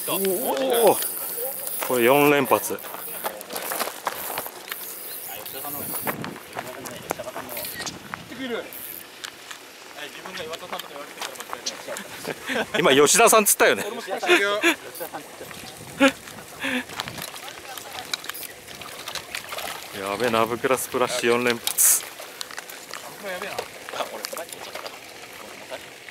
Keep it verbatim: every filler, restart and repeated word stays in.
おお、これよん連発。今吉田さんつったよね。やべえ、ナブクラスプラッシュよん連発。